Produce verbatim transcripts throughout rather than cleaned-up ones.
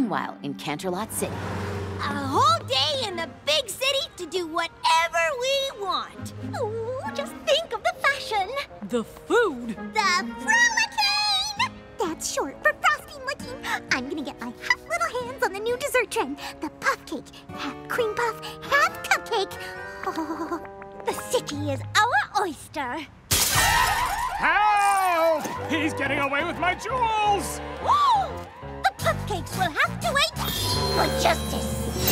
Meanwhile, in Canterlot City. A whole day in the big city to do whatever we want. Ooh, just think of the fashion. The food. The frolicking! That's short for frosty looking. I'm gonna get my hot little hands on the new dessert trend. The puff cake. Half cream puff, half cupcake. Oh, the city is our oyster. Help! He's getting away with my jewels! Oh, the cupcakes will have to wait for justice.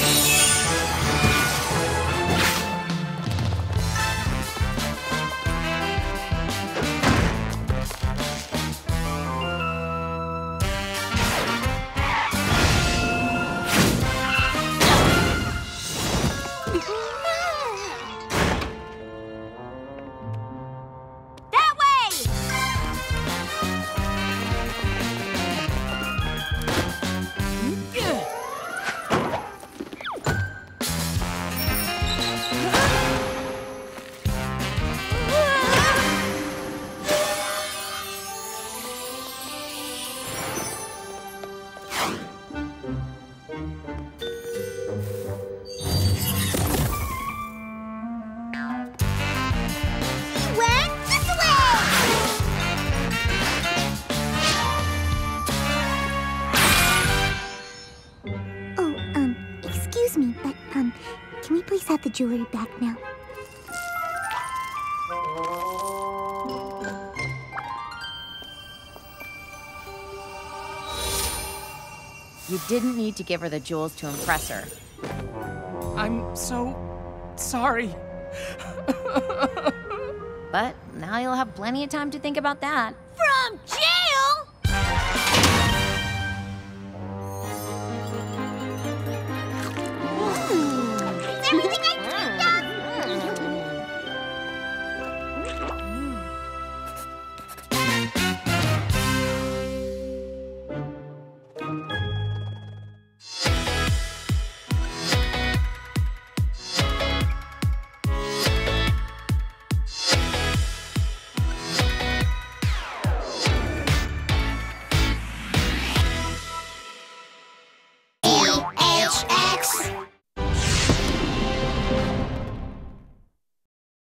Have the jewelry back now. You didn't need to give her the jewels to impress her. I'm so sorry. But now you'll have plenty of time to think about that. From jail!